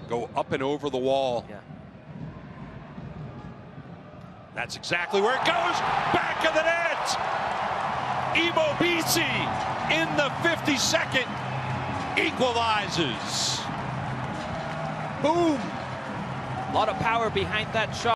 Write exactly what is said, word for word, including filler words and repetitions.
go up and over the wall. Yeah. That's exactly where it goes. Back of the net. Ebobisse in the fifty-second equalizes. Boom. A lot of power behind that shot.